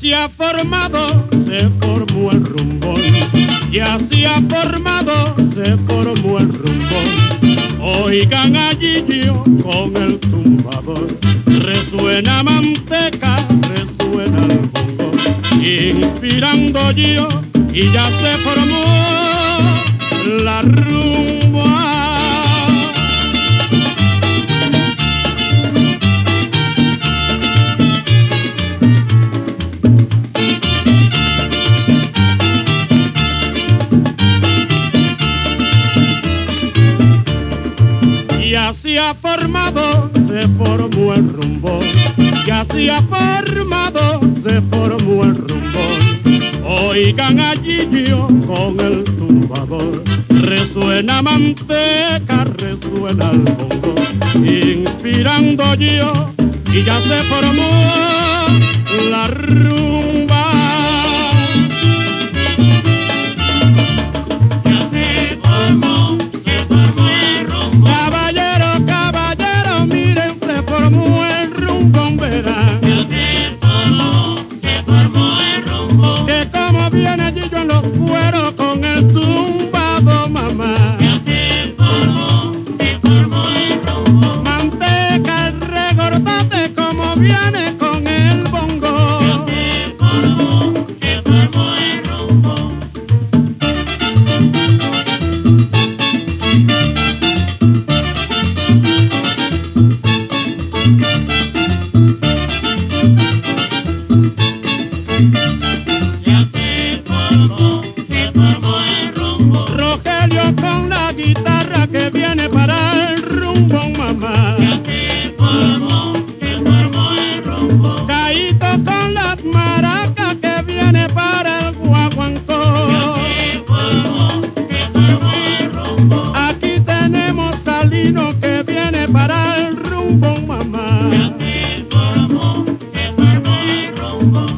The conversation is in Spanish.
se ha formado, se formó el rumbón. Ya se ha formado, se formó el rumbón. Oigan a Gillo con el tumbador. Resuena manteca, resuena el bongo. Inspirando yo y ya se formó la rumba. Ya se ha formado, se formó el rumbo. Ya se ha formado, se formó el rumbo. Oigan a Gillo con el tumbador. Resuena manteca, resuena el bongo. Inspirando yo y ya se formó la rumba. Viene Gillo en los cueros con el tumbado, mamá. Ya se formó el rumbo. Manteca, regordate como viene con el bongo. Ya se formó el rumbo. Rogelio con la guitarra que viene para el rumbo, mamá. Ya se formó el rumbo. Caíto con las maracas que viene para el guaguancó. Ya se formó el rumbo. Aquí tenemos Salino que viene para el rumbo, mamá. Ya se formó el rumbo.